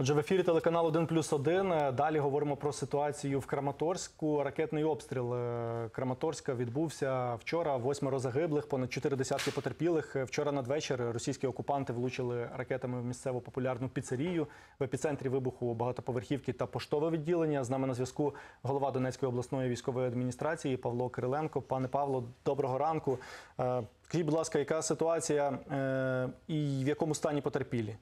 Отже, в ефірі телеканалу «1+1». Далі говоримо про ситуацію в Краматорську. Ракетний обстріл Краматорська відбувся вчора. 8 загиблих, понад 4 десятки потерпілих. Вчора надвечір російські окупанти влучили ракетами в місцеву популярну піцерію. В епіцентрі вибуху багатоповерхівки та поштове відділення. З нами на зв'язку голова Донецької обласної військової адміністрації Павло Кириленко. Пане Павло, доброго ранку. Скажіть, будь ласка, яка ситуація і в якому стані потерпілі?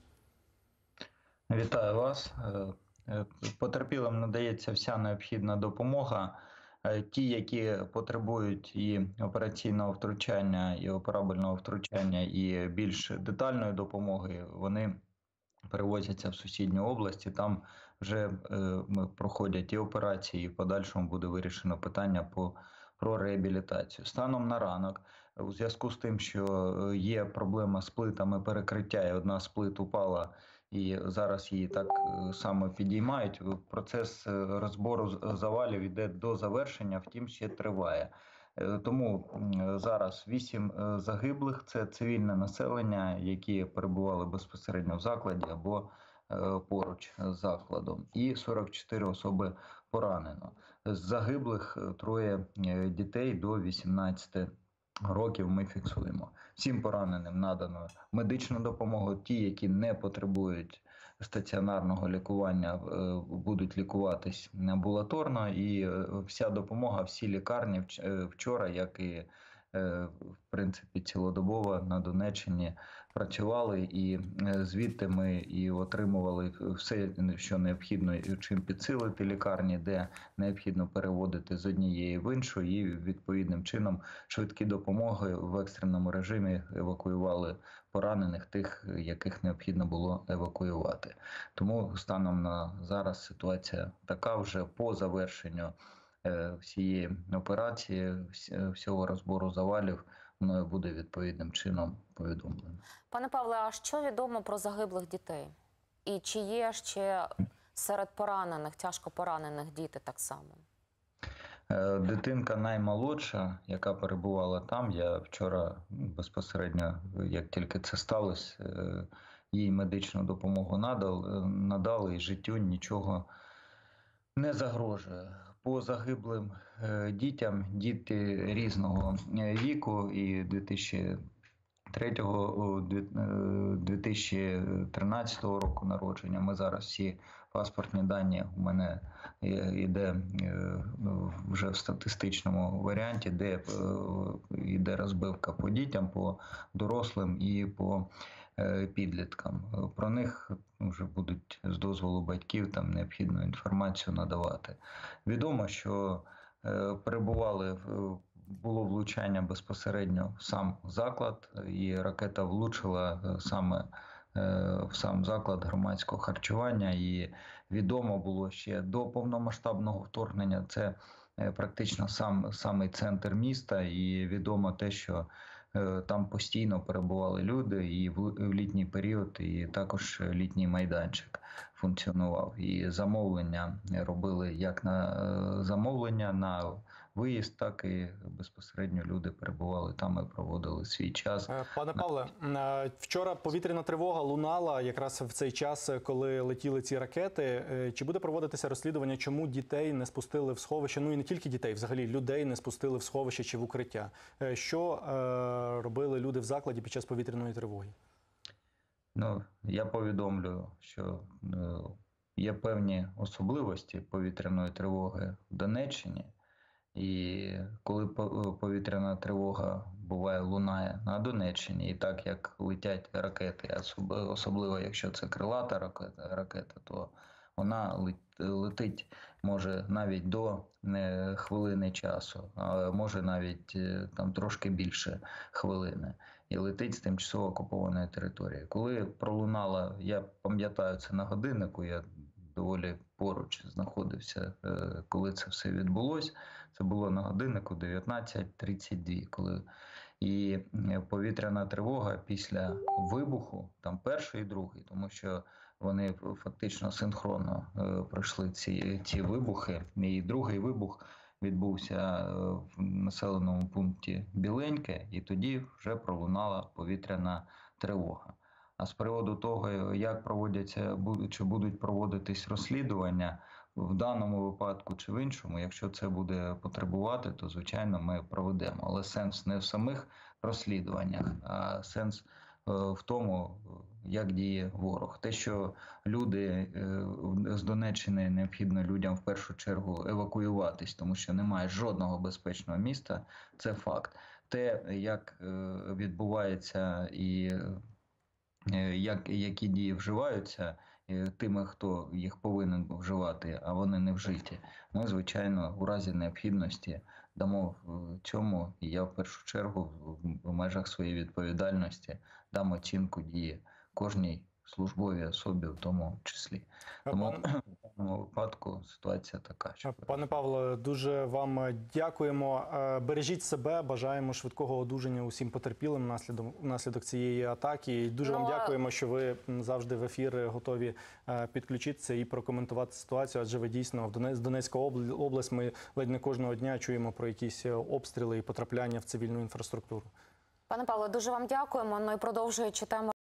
Вітаю вас. Потерпілим надається вся необхідна допомога. Ті, які потребують і операційного втручання, і операбельного втручання, і більш детальної допомоги, вони перевозяться в сусідню області. Там вже проходять і операції, і в подальшому буде вирішено питання про реабілітацію. Станом на ранок, у зв'язку з тим, що є проблема з плитами перекриття, і одна з плит упала, і зараз її так само підіймають, процес розбору завалів йде до завершення, втім ще триває. Тому зараз 8 загиблих – це цивільне населення, які перебували безпосередньо в закладі або поруч з закладом, і 44 особи поранено. З загиблих 3 дітей до 18 років ми фіксуємо. Всім пораненим надано медичну допомогу. Ті, які не потребують стаціонарного лікування, будуть лікуватись амбулаторно. І вся допомога, всі лікарні вчора, як і в принципі цілодобово на Донеччині працювали, і звідти ми і отримували все, що необхідно, чим підсилити лікарні, де необхідно переводити з однієї в іншу, і відповідним чином швидкі допомоги в екстреному режимі евакуювали поранених, тих, яких необхідно було евакуювати. Тому станом на зараз ситуація така: вже по завершенню всієї операції, всього розбору завалів мною буде відповідним чином повідомлено. Пане Павле, а що відомо про загиблих дітей? І чи є ще серед поранених, тяжко поранених діти так само? Дитинка наймолодша, яка перебувала там, я вчора безпосередньо, як тільки це сталося, їй медичну допомогу надали, і життю нічого не загрожує. По загиблим дітям, діти різного віку, і 2013 року народження. Ми зараз всі паспортні дані у мене йде вже в статистичному варіанті, де йде розбивка по дітям, по дорослим і по підліткам. Про них вже будуть з дозволу батьків там необхідну інформацію надавати. Відомо, що було влучання безпосередньо в сам заклад, і ракета влучила саме в сам заклад громадського харчування. І відомо було ще до повномасштабного вторгнення, це практично самий центр міста, і відомо те, що там постійно перебували люди, і в літній період, і також літній майданчик функціонував. І замовлення робили як на замовлення, на виїзд, так і безпосередньо люди перебували там і проводили свій час. Пане Павле, вчора повітряна тривога лунала якраз в цей час, коли летіли ці ракети. Чи буде проводитися розслідування, чому дітей не спустили в сховище? Ну і не тільки дітей, взагалі людей не спустили в сховище чи в укриття. Що робили люди в закладі під час повітряної тривоги? Ну, я повідомлю, що є певні особливості повітряної тривоги в Донеччині. І коли повітряна тривога лунає на Донеччині, і так як летять ракети, особливо якщо це крилата ракета, то вона летить може навіть до хвилини часу, а може навіть там трошки більше хвилини, і летить з тимчасово окупованої території. Коли пролунала, я пам'ятаю це на годиннику, я доволі поруч знаходився, коли це все відбулося. Це було на годиннику 19:32, коли і повітряна тривога після вибуху, там перший і другий, тому що вони фактично синхронно пройшли ці вибухи. І другий вибух відбувся в населеному пункті Біленьке, і тоді вже пролунала повітряна тривога. А з приводу того, як проводяться чи будуть проводитись розслідування в даному випадку чи в іншому, якщо це буде потребувати, то звичайно ми проведемо. Але сенс не в самих розслідуваннях, а сенс в тому, як діє ворог. Те, що люди з Донеччини необхідно людям в першу чергу евакуюватись, тому що немає жодного безпечного міста, це факт. Те, як відбувається і які дії вживаються тими, хто їх повинен вживати, а вони не вжиті, ми, звичайно, у разі необхідності дамо в цьому, і я в першу чергу в межах своєї відповідальності дам оцінку дії кожній службовій особі в тому числі. Тому в даному випадку ситуація така. Пане Павло, дуже вам дякуємо. Бережіть себе, бажаємо швидкого одужання усім потерпілим внаслідок цієї атаки. І дуже вам дякуємо, що ви завжди в ефір готові підключитися і прокоментувати ситуацію, адже ви дійсно в Донецька область, ми ледь не кожного дня чуємо про якісь обстріли і потрапляння в цивільну інфраструктуру. Пане Павло, дуже вам дякуємо. Ну і продовжуючи тему